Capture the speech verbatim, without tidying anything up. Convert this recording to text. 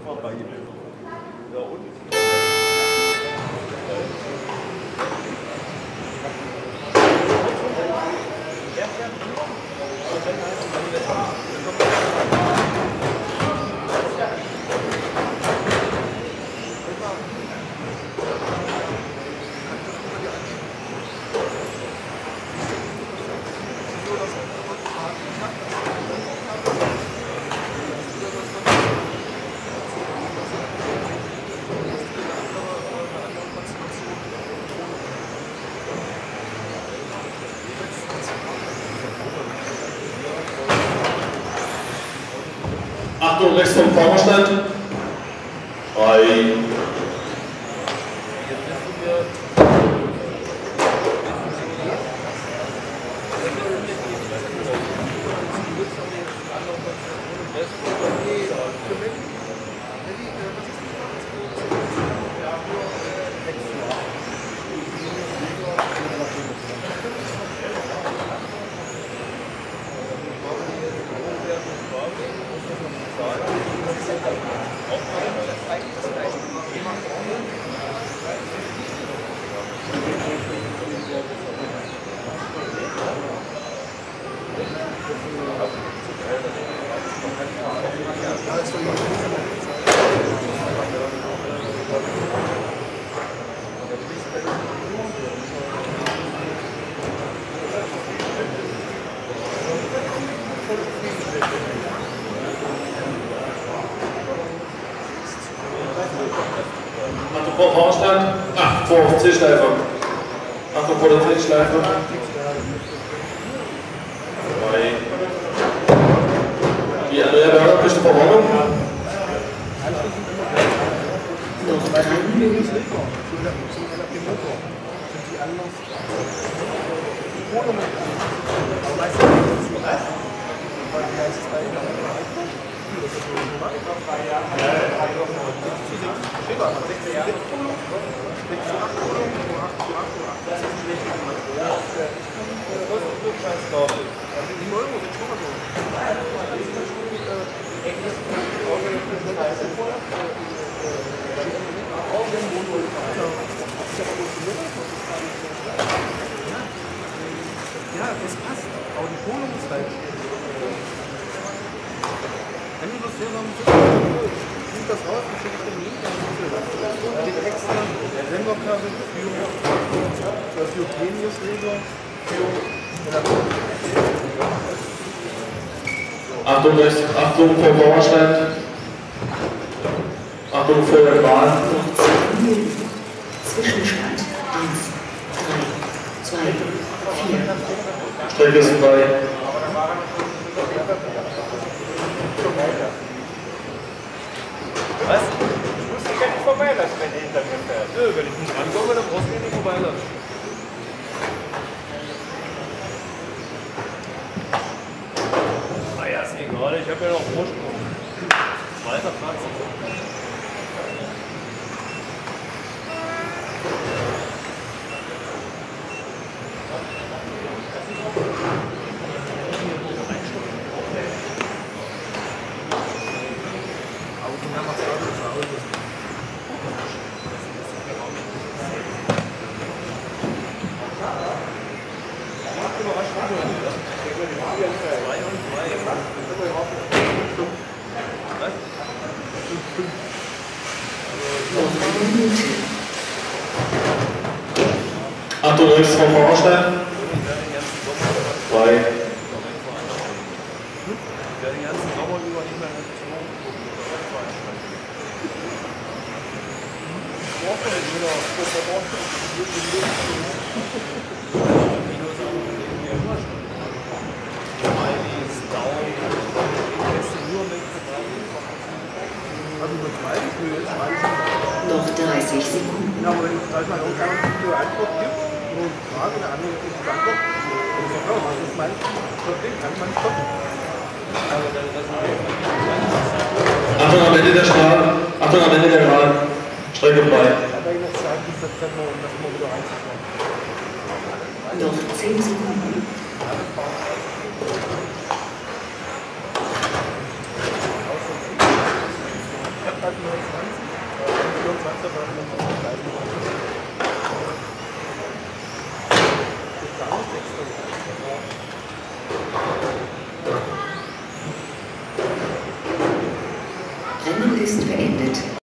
vorbei. Da unten. Achtung, rechts vom Fahrerstand. Drei. Achtung vor Fahrstand. Ach, vor Zielschleife. Achtung vor der Zielschleife. Drei. Die Andrea Berger, bitte Verwarnung. Noch drei Minuten. Ja, das passt. Aber die Polung ist falsch. Wenn du das so sagen willst, nimm das raus und schick es dem Link, dann ist es mit extra Sensorkabel für für Genius-Regler für Achtung rechts, Achtung vor Fahrerstand. Achtung vor der Bahn. Zwischenstand eins, drei, zwei, vier. Strecke ist frei. Was? Ich muss dich ja nicht vorbeilassen, wenn die hinter mir fährt. Nö, wenn ich nicht rankomme, dann brauchst du mich nicht vorbeilassen. Naja, ist egal, ich habe ja noch Vorsprung. Zweiter Platz. Achtung rechts vom Fahrerstand. Drei. Den ganzen Sommer über nicht mehr Noch dreißig Sekunden. Ja, aber wenn es gleich mal irgendeine Antwort gibt, nur eine Frage, eine andere richtige Antwort, dann ist ja klar, das ist mein Problem, kann man nicht stoppen. Achtung am Ende der Straße. Achtung am Ende der Bahn. Strecke frei. Aber ich noch Zeit bis September, um das mal wieder reinzukommen. Noch zehn Sekunden. dreihundertzwanzig, vierundzwanzig, dreihundertdreißig. Total Texte. Rennen ist beendet.